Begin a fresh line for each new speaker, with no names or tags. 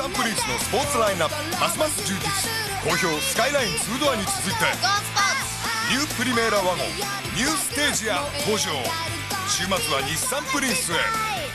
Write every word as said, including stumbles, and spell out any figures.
サンプリンスのスポーツラインナップますます充実。好評スカイラインツードアに続いてニュープリメーラワゴンニューステージア登場。週末は日産プリンスへ。